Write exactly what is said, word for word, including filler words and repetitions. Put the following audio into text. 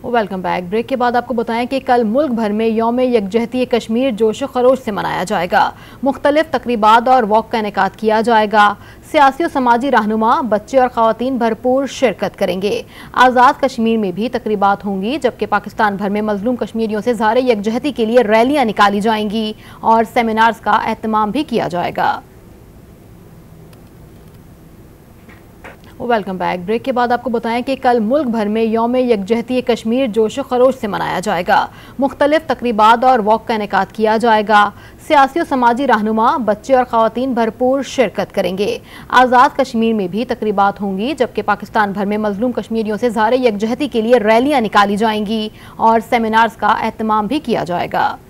Welcome back. Break के बाद आपको बताएं कि कल मुल्क भर में यौम यकजहती कश्मीर जोश खरोश से मनाया जाएगा। मुख्तलिफ तकरीबात और वॉक का इनेकाद किया जाएगा। सियासी और समाजी रहनुमा, बच्चे और ख़वातीन भरपूर शिरकत करेंगे। आज़ाद कश्मीर में भी तकरीबात होंगी, जबकि पाकिस्तान भर में मजलूम कश्मीरियों से ज़ाहिर यकजहती के लिए रैलियाँ निकाली जाएंगी और सेमिनार्स का एहतमाम भी किया जाएगा। Welcome back. ब्रेक के बाद आपको बताएं कि कल मुल्क भर में यौम यकजहती कश्मीर जोश खरोश से मनाया जाएगा। मुख्तलिफ तकरीबात और वॉक का इनेकाद किया जाएगा। सियासी और समाजी रहनुमा, बच्चे और ख़वातीन भरपूर शिरकत करेंगे। आज़ाद कश्मीर में भी तकरीबात होंगी, जबकि पाकिस्तान भर में मजलूम कश्मीरियों से ज़ाहिर यकजहती के लिए रैलियाँ निकाली जाएंगी और सेमिनार्स का एहतमाम भी किया जाएगा।